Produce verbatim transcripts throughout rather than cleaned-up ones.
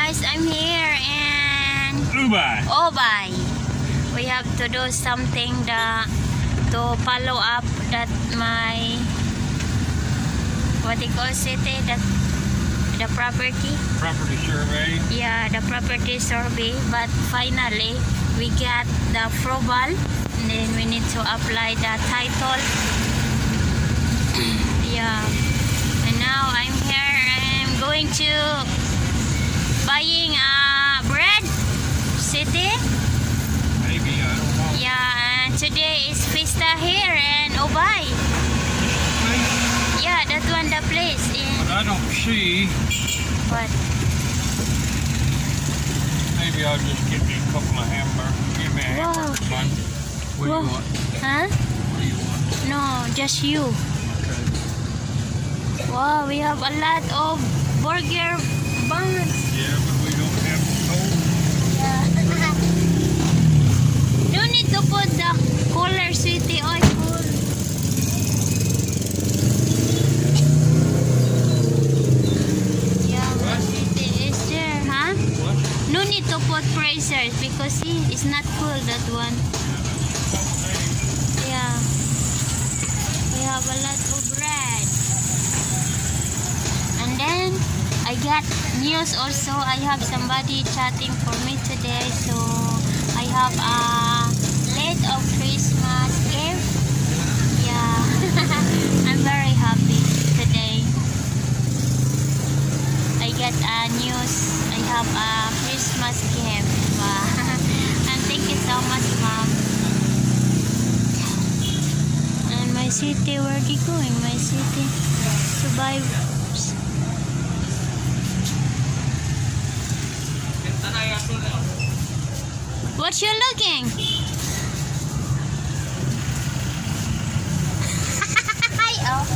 guys, I'm here in Ubay. Ubay. We have to do something that to follow up that my what they call city that the property. Property survey. Yeah, the property survey. But finally, we got the approval, and then we need to apply the title. Yeah, and now I'm here. I'm going to buying a bread city. Maybe, I don't know. Yeah, and today is Fiesta here in Ubay. Yeah, that one, the place in. But I don't see. What? Maybe I'll just give you a couple of hamburgers. Give me a Wow. hamburger bun. What do Wow. you want? Huh? What do you want? No, just you. Okay. Wow, we have a lot of burger buns. Yeah, but we don't have cold. Yeah. No need to put the cooler sweetie oil full. Yeah, my sweetie is there, huh? What? No need to put freezers because see, it's not full that one. Yeah. We have a lot of bread. And then I got news also. I have somebody chatting for me today. So I have a late of Christmas gift. Yeah. I'm very happy today. I get a news. I have a Christmas gift. Wow. And thank you so much, Mom. And my city, where are they going? My city to buy. What you looking? Hi, oh.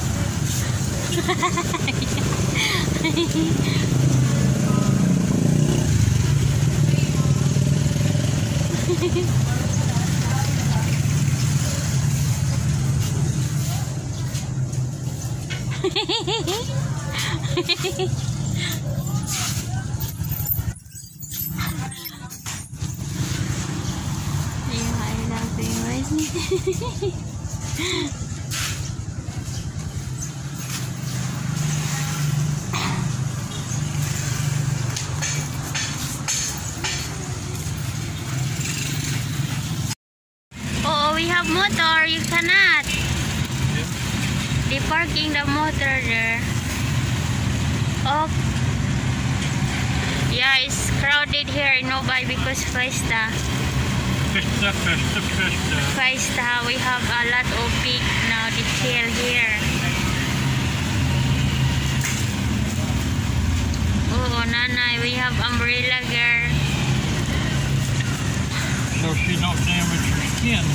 Oh, we have motor. You cannot. Yep. They parking the motor there. Oh, yeah, it's crowded here in Ubay because Fiesta. Fiesta, Fiesta, Fiesta. Fiesta, we have a lot of big now detail here. Oh, nanay, we have umbrella girl. So she don't damage her skin.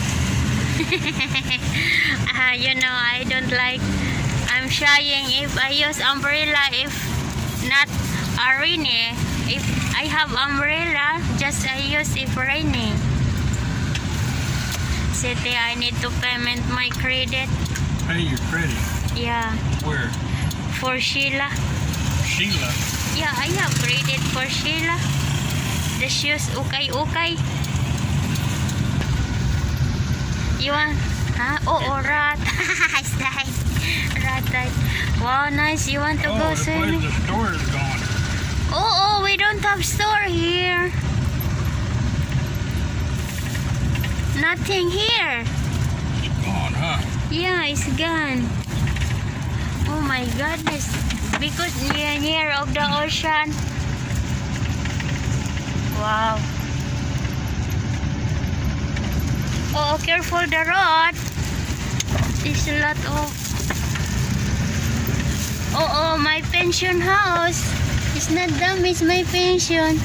uh, you know, I don't like, I'm shying if I use umbrella, if not a rainy. If I have umbrella, just I use if rainy. City, I need to payment my credit. Pay your credit. Yeah. Where? For Sheila. Sheila. Yeah, I have credit for Sheila. The shoes, okay, okay. You want? Huh? Oh, oh, rat. It's nice. Rat, rat. Wow, nice. You want to Oh, go the place swimming? the store is gone. Oh, oh, we don't have store here. Nothing here. It's gone, huh? Yeah, it's gone. Oh my goodness. Because near, near of the ocean. Wow. Oh, careful the road. There's a lot of... Oh, oh, my pension house. It's not damaged, my pension.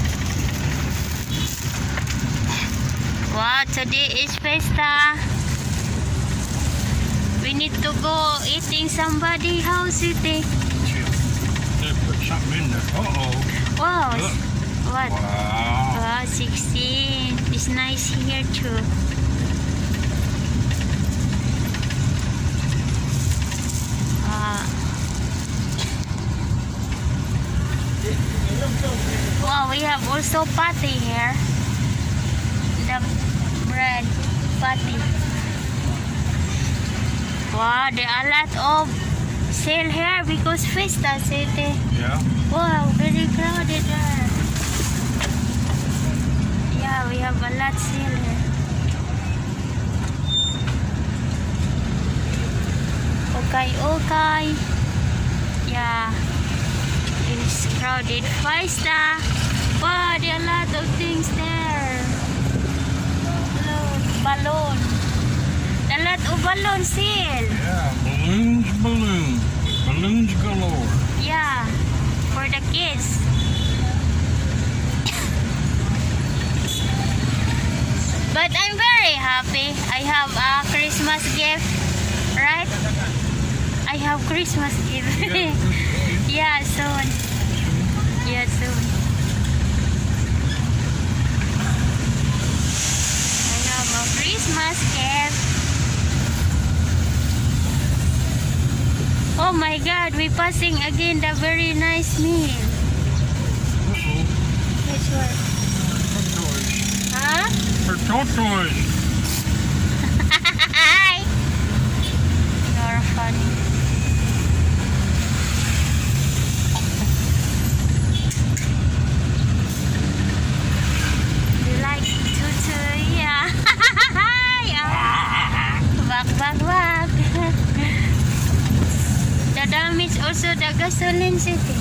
Wow, today is Fiesta. We need to go eating somebody house today. They put something in there. Uh-oh. Wow. Look. What? Wow. Wow, sixteen. It's nice here too. Wow. Wow, we have also patty here. The bread patty. Wow, there are a lot of sale here because Fiesta City. Yeah. Wow, very crowded there. Yeah, we have a lot sale here. Okay, okay. Yeah. It's crowded Fiesta. Wow, there are a lot of things there. Look, balloon. A lot of balloon sale. Yeah, balloons, balloons. Balloons galore. Yeah, for the kids. But I'm very happy. I have a Christmas gift, right? I have Christmas gift. Yeah, soon. Yeah, soon. I have a Christmas gift. Oh my God, we're passing again the very nice meal. Uh-oh. Which one? Tortoise. Huh? For tortoise. You're funny. You like tutu? Yeah. Yeah. Wag, wag, wag. The dam is also the gasoline city.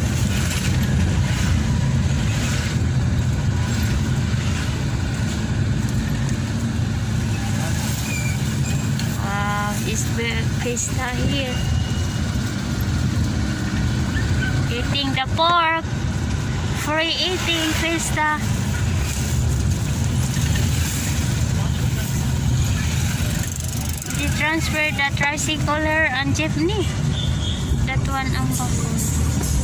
Wow, it's big Fiesta here. Eating the pork. Free eating Fiesta. They transfer the tricycle and jeepney. That one ang bago.